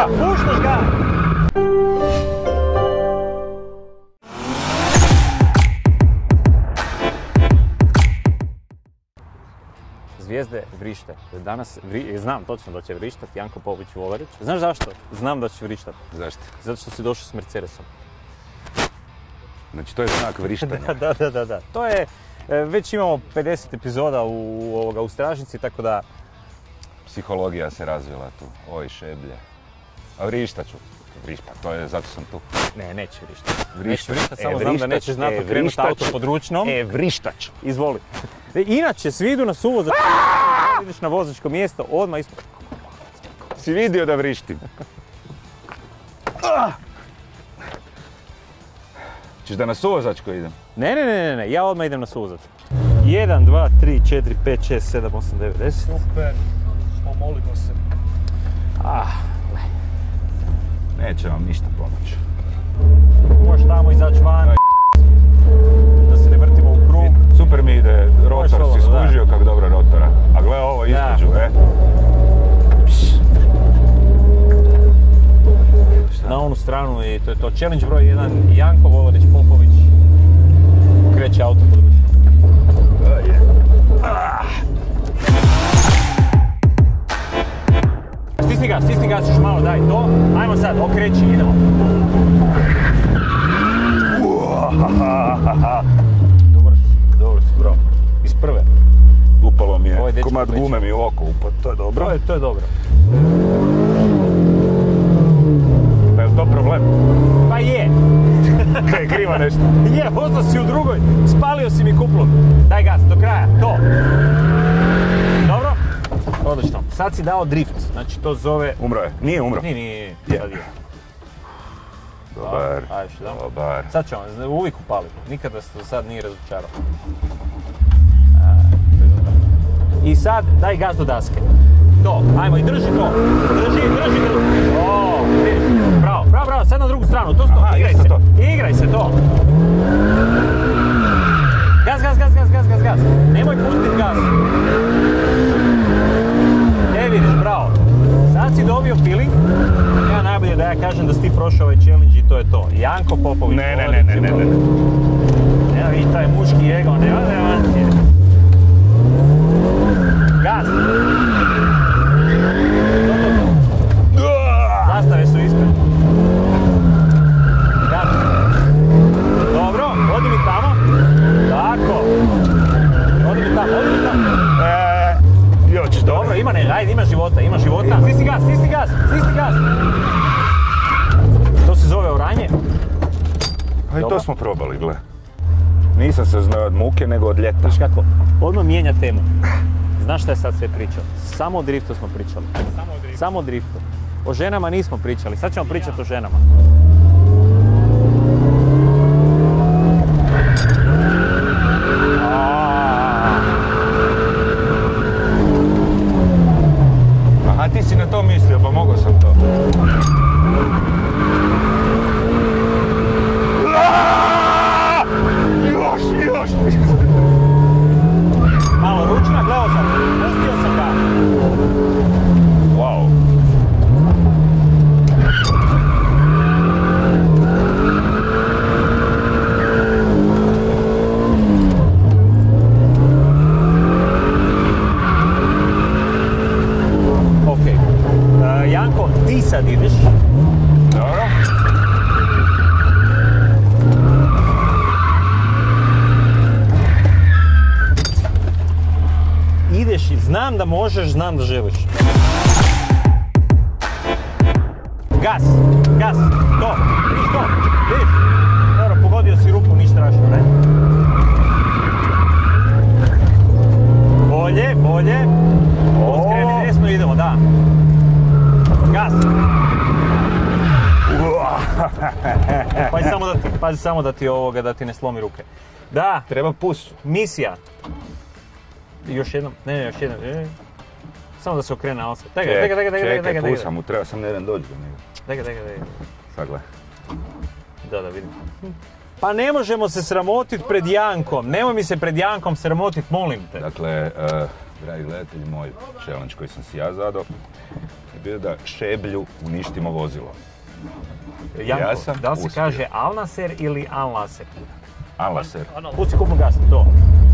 ga, puštaš ga! Zvijezde vrište. Danas znam točno da će vrištati Janko Popović-Volarić. Znaš zašto? Znam da će vrištati. Zašto? Zato što si došao s Mercedesom. Znači to je znak vrištanja. Da. To je, već imamo 50 epizoda u stražnici, tako da... Psihologija se razvila tu. Oj, šeblje. A vrištat ću. Pa to je, zato sam tu. Ne, neće vrištati. Vrištat. Neće vrištati, samo znam da nećeš znati okrenuti auto pod ručnom. Vrištat ću. Izvoli. Inače, svi idu na suvozač. Ideš na vozačko mjesto, odmah ispod. Si vidio da vrištim? Ćeš da na suvozačko idem? Ne, ja odmah idem na suvozačko. 1, 2, 3, 4, 5, 6, 7, 8, 9, 10. Super, pomolimo se. Neće vam ništa pomoći. Možeš tamo izaći van. Da se ne vrtimo u krug. Super mi ide, rotor si skužio kak dobro rotora. A gle ovo između, Na onu stranu i to je to. Challenge broj 1, Janko Volarić Popović. Kreće auto pod ručnom. Stisni gas još malo, daj to. Ajmo sad, okreći, idemo. Dobro si, bro. Iz prve. Upalo mi je, komad gume mi u oko upao, to je dobro. To je dobro. Pa je li to problem? Pa je. Kaj je kriva nešto? Je, ostao si u drugoj, spalio si mi kuplun. Daj gas, do kraja, to. Dobro? Odlično. Sad si dao drift, znači to zove... Umro je, nije umro. Nije. Sad je. Dobar, dobar. Sad ćemo, uvijek upali, nikada se do sad nije razočarao. I sad daj gas do daske. To, ajmo i drži to. Drži. O, vidiš, bravo, sad na drugu stranu, to sto, igraj se to. Gas. Nemoj pustit gas. Vidiš, bravo. Sad si dobio feeling. Ja najbolje da ja kažem da si ti prošao ovaj challenge i to je to. Janko Popović. Ne. Evo i taj muški ego, nema. Gas. Zastave su ispred. Gas. Dobro, odi mi tamo. Tako. Odi mi tamo. Još, dobro, ima života. Stisni gas. To se zove oranje. A i to smo probali, gle. Nisam se znao od muke, nego od ljeta. Znaš kako, odmah mijenja temu. Znaš šta je sad sve pričao? Samo o driftu smo pričali. Samo o driftu. O ženama nismo pričali, sad ćemo pričati o ženama. Aha, ti si na to mislio, pa mogao sam to. Još! Malo ručna, gledao sam, pustio sam ga. Wow. Ok. Janko, ti sad ideš. Dobro. Ideš i znam da možeš, znam da želiš. Gas, to, vidiš. Dobro, pogodio si rupu, ništa strašno, ne? Bolje. Skreni desno, idemo, da. Gas. Pazi samo da ti ne slomi ruke. Da. Treba pus. Misija. Još jednom. Još jednom. Samo da se okrene na osam. Čekaj, pusam mu, treba sam jedan dođi do njega. Daj. Sad gle. Da, vidim. Pa ne možemo se sramotit pred Jankom. Nemoj mi se pred Jankom sramotit, molim te. Dakle, dragi gledatelji, moj challenge koji sam si ja zadao je bio da šeblju uništimo vozilo. Janko, Ja sam da li se uspio. kaže Al-Naser ili Al-Naser? Al-Naser. Pusti kupnu gas, to.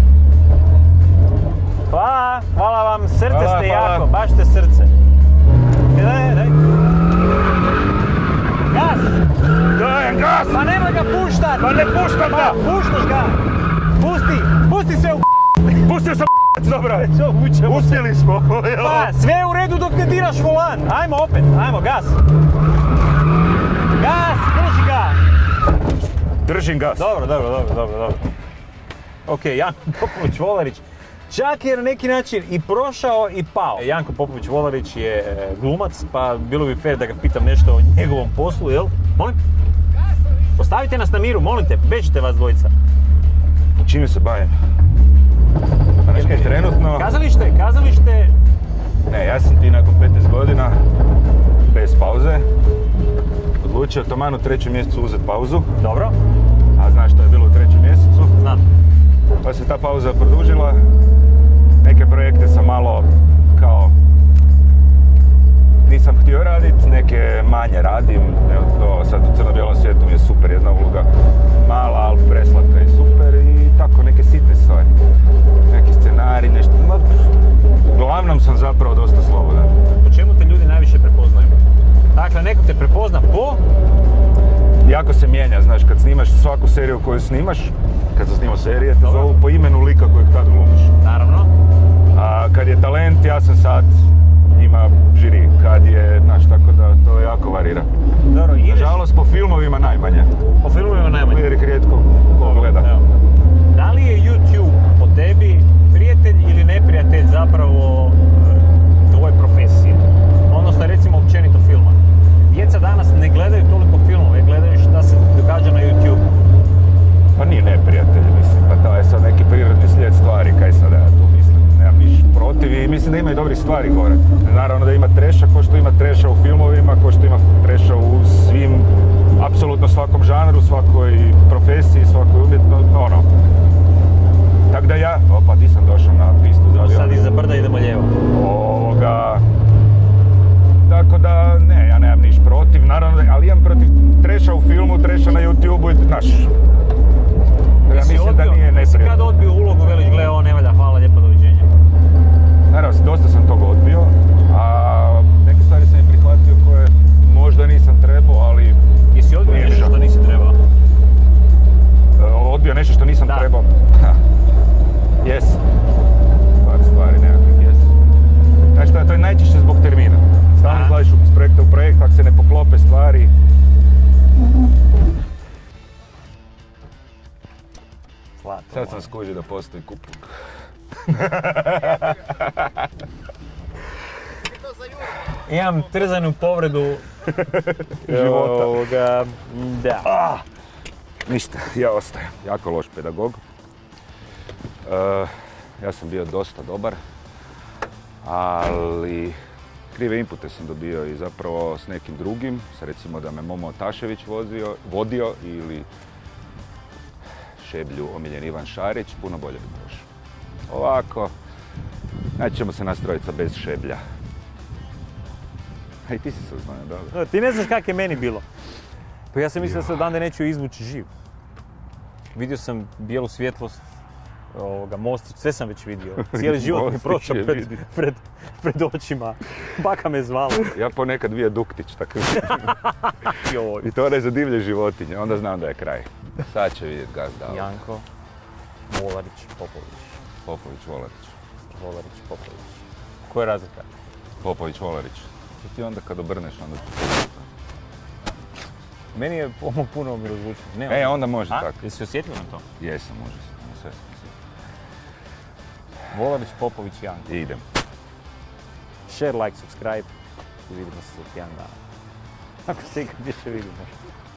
Hvala vam, srce Hvala, ste hvala. jako, baš ste srce. Daj. Gas! Dajem gas! Pa nemoj ga puštat! Pa ne puštam ga! Puštaš ga! Pusti se u Pustio sam dobro! Vučemo se. Uspjeli smo! Pa, sve je u redu dok ne diraš volan. Ajmo opet, ajmo, gas! Gas, drži ga! Držim gas! Dobro. Ok, Janko Popović-Volarić čak je na neki način i prošao i pao. Janko Popović-Volarić je glumac, pa bilo bi fair da ga pitam nešto o njegovom poslu, jel? Molim? Ostavite nas na miru, molim te, bežite vas dvojica. Čime se bavim? Trenutno... Kazalište... Ne, ja sam ti nakon 15 godina, bez pauze, odlučio taman u 3. mjesecu uzeti pauzu. Dobro, A znaš što je bilo u 3. mjesecu? znam. Pa se ta pauza produžila. Neke projekte sam malo kao... Nisam htio raditi, neke manje radim. Evo to, sad u crno-bijelom svijetu mi je super jedna uloga. Mala, ali preslatka i super i tako neke sitne stvari. Neki scenarij, nešto. Uglavnom sam zapravo dosta slobodan. Po čemu te ljudi najviše prepoznaju? Dakle, neko te prepozna po... Jako se mijenja, znaš, kad snimaš svaku seriju koju snimaš, kad sam snimao serije, te Dobro. zovu po imenu lika kojeg tad glumiš. Naravno. A kad je talent, ja sam sad, ima žiri, kad je, znaš, tako da to jako varira. Dobro, ideš Nažalost, po filmovima najmanje, po filmovima najmanje. jer ih rijetko ko gleda. Evo. Da li je YouTube po tebi prijatelj ili neprijatelj zapravo tvoje profesije? Odnosno, recimo, općenito filma. Djeca danas ne gledaju toliko filmove, gledaju šta se događa na YouTube. Pa nije neprijatelj, mislim, pa to je sad neki prirodni slijed stvari, kaj sad ja tu mislim. Nemam niš protiv i mislim da ima i dobrih stvari gore. Naravno da ima treša, ko što ima treša u filmovima, ko što ima treša u svim, apsolutno svakom žanru, svakoj profesiji, svakoj ono. Tako da ja, opa, di sam došao na pistu za avion. Sad iza brda idemo lijevo. Tako da, ne, ja nemam niš protiv, naravno, ali imam protiv treša u filmu, treša na YouTube-u i, znaš, ja mislim da nije Jesi neprijatelj. kad odbio ulogu, veliš, gle, ovo ne valja, hvala lijepo, doviđenja. Naravno, dosta sam toga odbio, a neke stvari sam i prihvatio koje možda nisam trebao, ali... Jesi odbio Nije nešto žao. što nisi trebao? Odbio nešto što nisam Da. trebao. Jes. Par stvari nekakvih, jes. Znači, to je najčešće zbog termina. Stalno Da. izlaziš iz projekta u projekt, ako se ne poklope stvari. Zlato. Sad sam skužio da postoji kupluk. Imam trzanu povredu Života. Da. Ništa, ja ostajem. Jako loš pedagog. Ja sam bio dosta dobar, ali krive inpute sam dobio i zapravo s nekim drugim, recimo da me Momo Tašević vodio ili Šeblju omiljen Ivan Šarić, puno bolje bi prošao. Ovako, znači ćemo se nas trojica bez Šeblja. A i ti si se uznao, dobro. Ti ne znaš kak je meni bilo. Pa ja sam mislio da se odande neću izvući živ. Vidio sam bijelu svjetlost, mostić, sve sam već vidio. Cijeli život mi je Mostić prošao je vidio. pred očima. Baka me zvala. Ja ponekad vijaduktić, tako Joj. i to ne za divlje životinje, onda znam da je kraj. Sad će vidjeti gazda. Janko, Volarić, Popović. Popović-Volarić. Volarić, Popović. Koja je razlika? Popović-Volarić. I ti onda kad obrneš, onda ti Meni je ovo puno mi razvučeno. onda može tako. Jesi osjetljiv na to? Jesam, može se. Sve sam se. Volarić, Popović, Janko. I idem. Share, like, subscribe i vidimo se za tjedan dana. Ako se ikad više vidimo.